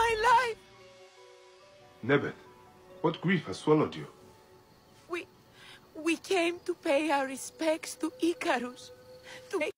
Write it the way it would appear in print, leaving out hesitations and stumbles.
my life. Nebet, what grief has swallowed you? We came to pay our respects to Icarus, to make